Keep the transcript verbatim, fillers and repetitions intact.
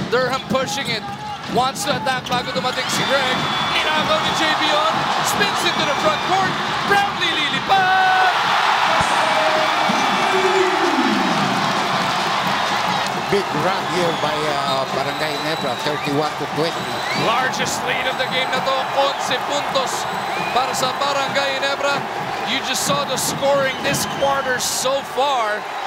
Durham pushing it. Wants to attack bago dumating si Greg. Inagaw ni J B on. Spins into the front court. Brownlee lilipad! Big run here by uh, Barangay Ginebra, thirty-one to twenty. Largest lead of the game na to, eleven puntos para sa Barangay Ginebra. You just saw the scoring this quarter so far.